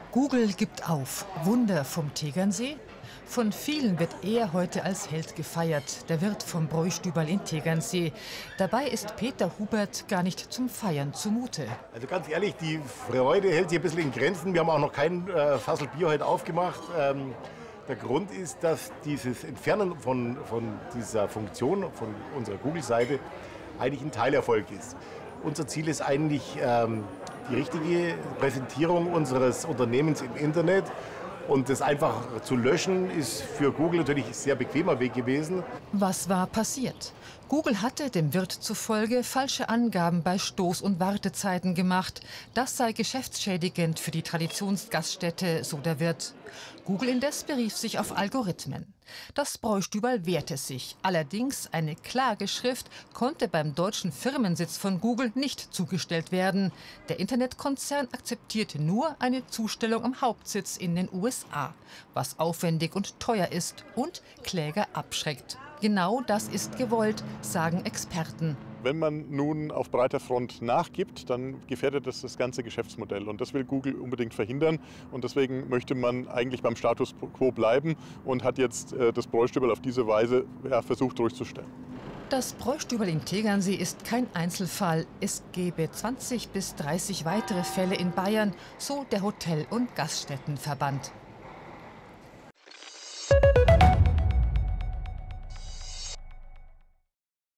Google gibt auf. Wunder vom Tegernsee? Von vielen wird er heute als Held gefeiert, der Wirt vom Bräustüberl in Tegernsee. Dabei ist Peter Hubert gar nicht zum Feiern zumute. Also ganz ehrlich, die Freude hält sich ein bisschen in Grenzen. Wir haben auch noch kein Fassel Bier heute aufgemacht. Der Grund ist, dass dieses Entfernen von dieser Funktion, von unserer Google-Seite, eigentlich ein Teilerfolg ist. Unser Ziel ist eigentlich die richtige Präsentierung unseres Unternehmens im Internet. Und das einfach zu löschen, ist für Google natürlich ein sehr bequemer Weg gewesen. Was war passiert? Google hatte dem Wirt zufolge falsche Angaben bei Stoß- und Wartezeiten gemacht. Das sei geschäftsschädigend für die Traditionsgaststätte, so der Wirt. Google indes berief sich auf Algorithmen. Das Bräustüberl wehrte sich. Allerdings eine Klageschrift konnte beim deutschen Firmensitz von Google nicht zugestellt werden. Der Internetkonzern akzeptierte nur eine Zustellung am Hauptsitz in den USA, was aufwendig und teuer ist und Kläger abschreckt. Genau das ist gewollt, sagen Experten. Wenn man nun auf breiter Front nachgibt, dann gefährdet das ganze Geschäftsmodell. Und das will Google unbedingt verhindern. Und deswegen möchte man eigentlich beim Status quo bleiben und hat jetzt das Bräustüberl auf diese Weise versucht durchzustellen. Das Bräustüberl in Tegernsee ist kein Einzelfall. Es gäbe 20 bis 30 weitere Fälle in Bayern, so der Hotel- und Gaststättenverband.